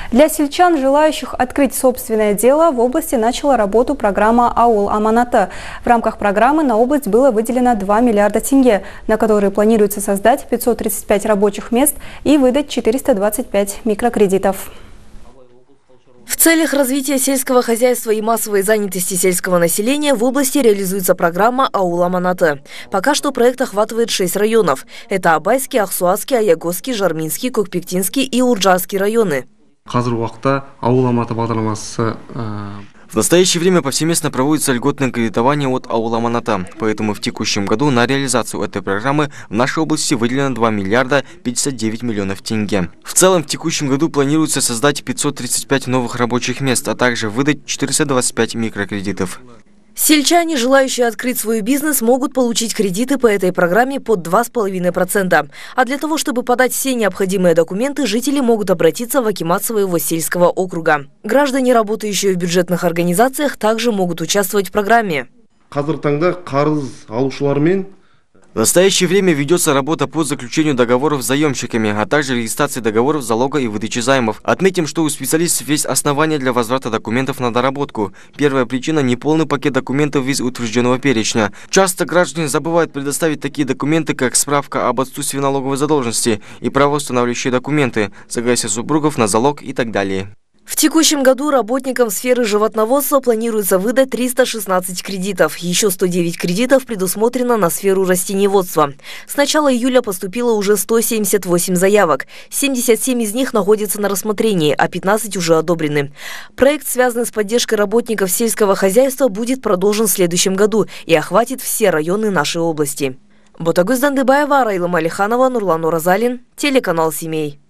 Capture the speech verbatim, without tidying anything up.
Для сельчан, желающих открыть собственное дело, в области начала работу программа «Аул Аманаты». В рамках программы на область было выделено два миллиарда тенге, на которые планируется создать пятьсот тридцать пять рабочих мест и выдать четыреста двадцать пять микрокредитов. В целях развития сельского хозяйства и массовой занятости сельского населения в области реализуется программа «Аул Аманаты». Пока что проект охватывает шесть районов. Это Абайский, Ахсуазский, Аягосский, Жарминский, Кокпектинский и Урджарский районы. В настоящее время повсеместно проводится льготное кредитование от «Аул Аманаты». Поэтому в текущем году на реализацию этой программы в нашей области выделено два миллиарда пятьдесят девять миллионов тенге. В целом в текущем году планируется создать пятьсот тридцать пять новых рабочих мест, а также выдать четыреста двадцать пять микрокредитов. Сельчане, желающие открыть свой бизнес, могут получить кредиты по этой программе под два с половиной процента. А для того, чтобы подать все необходимые документы, жители могут обратиться в акимат своего сельского округа. Граждане, работающие в бюджетных организациях, также могут участвовать в программе. В настоящее время ведется работа по заключению договоров с заемщиками, а также регистрации договоров залога и выдачи займов. Отметим, что у специалистов есть основания для возврата документов на доработку. Первая причина – неполный пакет документов из утвержденного перечня. Часто граждане забывают предоставить такие документы, как справка об отсутствии налоговой задолженности и правоустанавливающие документы, согласие супругов на залог и так далее. В текущем году работникам сферы животноводства планируется выдать триста шестнадцать кредитов. Еще сто девять кредитов предусмотрено на сферу растениеводства. С начала июля поступило уже сто семьдесят восемь заявок. семьдесят семь из них находятся на рассмотрении, а пятнадцать уже одобрены. Проект, связанный с поддержкой работников сельского хозяйства, будет продолжен в следующем году и охватит все районы нашей области. Ботагөз Дандыбаева, Райлым Алиханова, Нурлан Уразалин, телеканал «Семей».